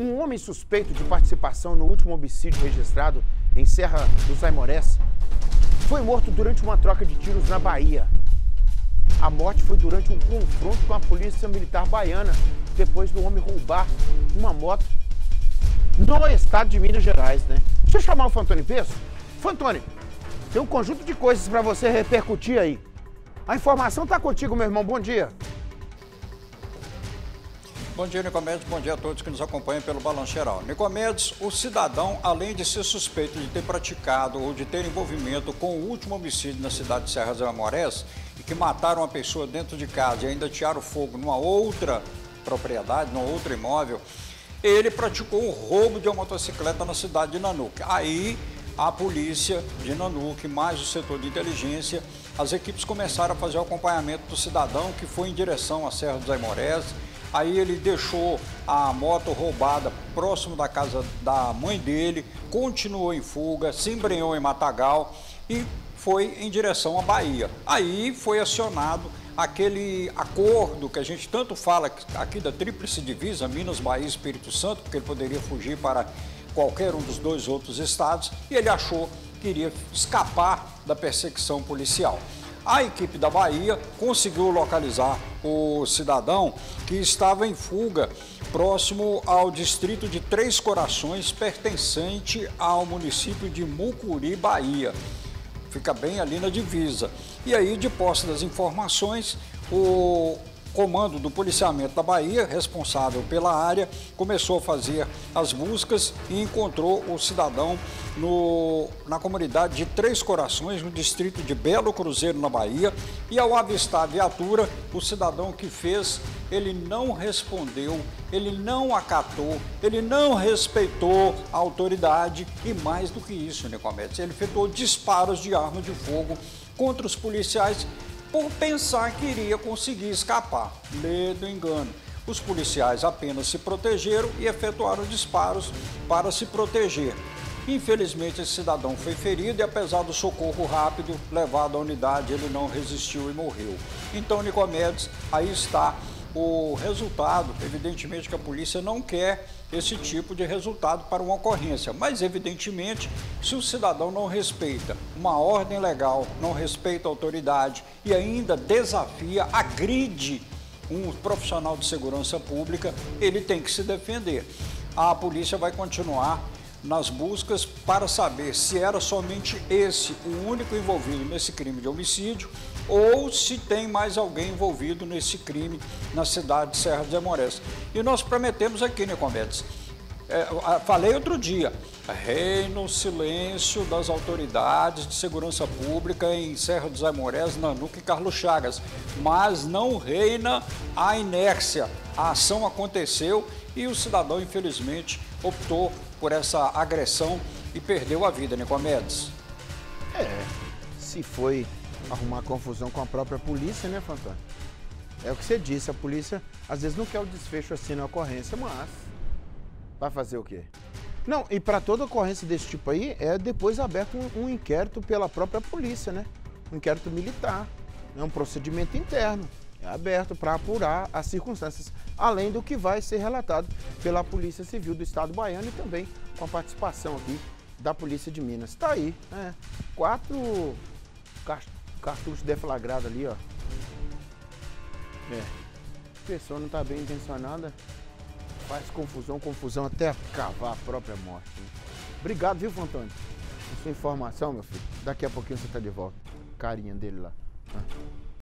Um homem suspeito de participação no último homicídio registrado em Serra dos Aimorés foi morto durante uma troca de tiros na Bahia. A morte foi durante um confronto com a polícia militar baiana, depois do homem roubar uma moto no estado de Minas Gerais, né? Deixa eu chamar o Fantoni Peço. Fantoni, tem um conjunto de coisas para você repercutir aí. A informação tá contigo, meu irmão. Bom dia. Bom dia, Nicomedes. Bom dia a todos que nos acompanham pelo Balanço Geral. Nicomedes, o cidadão, além de ser suspeito de ter praticado ou de ter envolvimento com o último homicídio na cidade de Serra dos Aimorés, e que mataram uma pessoa dentro de casa e ainda tiraram fogo numa outra propriedade, num outro imóvel, ele praticou um roubo de uma motocicleta na cidade de Nanuque. Aí, a polícia de Nanuque, mais o setor de inteligência, as equipes começaram a fazer o acompanhamento do cidadão que foi em direção à Serra dos Aimorés. Aí ele deixou a moto roubada próximo da casa da mãe dele, continuou em fuga, se embrenhou em Matagal e foi em direção à Bahia. Aí foi acionado aquele acordo que a gente tanto fala aqui da tríplice divisa, Minas, Bahia e Espírito Santo, porque ele poderia fugir para qualquer um dos dois outros estados, e ele achou que iria escapar da perseguição policial. A equipe da Bahia conseguiu localizar o cidadão que estava em fuga próximo ao distrito de Três Corações, pertencente ao município de Mucuri, Bahia. Fica bem ali na divisa. E aí, de posse das informações, o comando do policiamento da Bahia, responsável pela área, começou a fazer as buscas e encontrou o cidadão na comunidade de Três Corações, no distrito de Belo Cruzeiro, na Bahia. E ao avistar a viatura, o cidadão que fez, ele não respondeu, ele não acatou, ele não respeitou a autoridade e, mais do que isso, Nicomedes, ele efetuou disparos de arma de fogo contra os policiais por pensar que iria conseguir escapar. Medo, engano. Os policiais apenas se protegeram e efetuaram disparos para se proteger. Infelizmente, esse cidadão foi ferido e, apesar do socorro rápido levado à unidade, ele não resistiu e morreu. Então, Nicomedes, aí está o resultado. Evidentemente que a polícia não quer esse tipo de resultado para uma ocorrência, mas evidentemente, se o cidadão não respeita uma ordem legal, não respeita a autoridade e ainda desafia, agride um profissional de segurança pública, ele tem que se defender. A polícia vai continuar nas buscas para saber se era somente esse o único envolvido nesse crime de homicídio ou se tem mais alguém envolvido nesse crime na cidade de Serra dos Aimorés. E nós prometemos aqui, Nicomedes, falei outro dia, reina o silêncio das autoridades de segurança pública em Serra dos Aimorés, Nanuque e Carlos Chagas, mas não reina a inércia. A ação aconteceu e o cidadão, infelizmente, optou por essa agressão e perdeu a vida, Nicomedes. Se foi arrumar confusão com a própria polícia, né, Fantoni? É o que você disse, a polícia às vezes não quer o desfecho assim na ocorrência, mas vai fazer o quê? Não, e para toda ocorrência desse tipo aí, é depois aberto um inquérito pela própria polícia, né? Um inquérito militar, é um procedimento interno, é aberto para apurar as circunstâncias, além do que vai ser relatado pela Polícia Civil do Estado baiano e também com a participação aqui da Polícia de Minas. Tá aí, né? 4 cartuchos deflagrados ali, ó. A pessoa não tá bem intencionada, faz confusão até cavar a própria morte. Né? Obrigado, viu, Fantoni? Por sua informação, meu filho. Daqui a pouquinho você tá de volta. Carinha dele lá. Né?